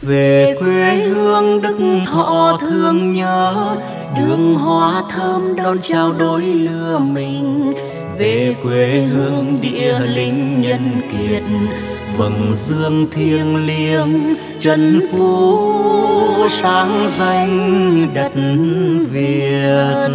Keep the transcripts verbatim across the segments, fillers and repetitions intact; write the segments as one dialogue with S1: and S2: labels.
S1: Về quê hương Đức Thọ thương nhớ, đường hoa thơm đón chào đôi lứa mình. Về quê hương địa linh nhân kiệt, vầng dương thiêng liêng trần phú sáng danh đất Việt.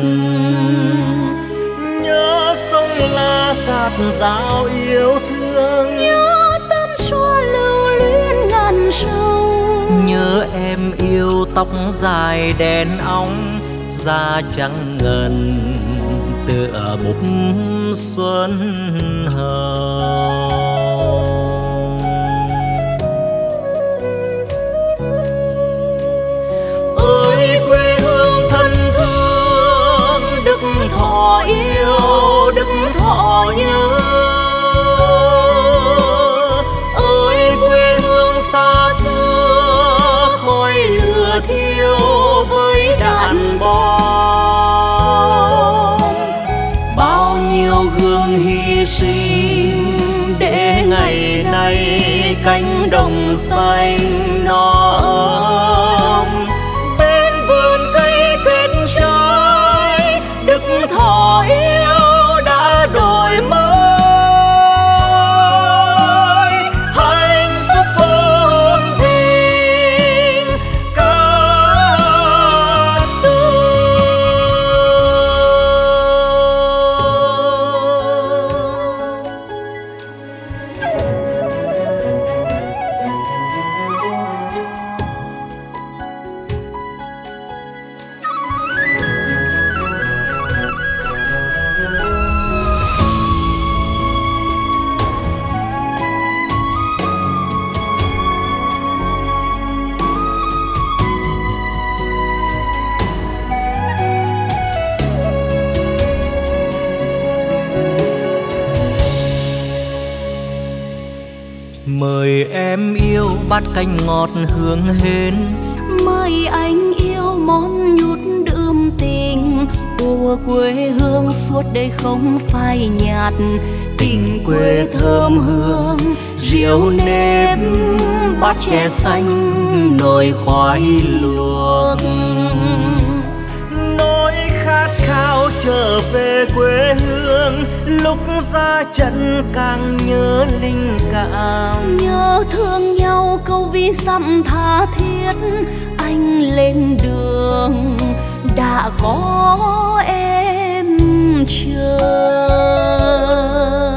S1: Nhớ sông La dạt dào yêu thương,
S2: nhớ tâm chúa lưu luyến ngàn sông.
S1: Nhớ em yêu tóc dài đen óng, da trắng ngần tựa búp xuân hồng. Ơi quê hương thân thương, Đức Thọ yêu, Đức Thọ nhớ. Ơi quê hương xa xưa, khói lửa thiêu với đàn bom. Bao nhiêu gương hy sinh để ngày nay cánh đồng xanh no ấm. Bên vườn cây kết trái, Đức Thọ yêu đã đổi mới. Hạnh phúc phồn vinh cát tường. Mời em yêu bát canh ngọt hương hến,
S2: Mời anh yêu món nhút đượm tình của quê hương suốt đời không phai nhạt.
S1: tình quê thơm hương rượu nếp, bát chè xanh nồi khoai luộc. Nỗi khát khao trở về quê hương, lúc ra trận càng nhớ linh cảm.
S2: Nhớ thương nhau câu ví dặm tha thiết, anh lên đường đã có em chờ.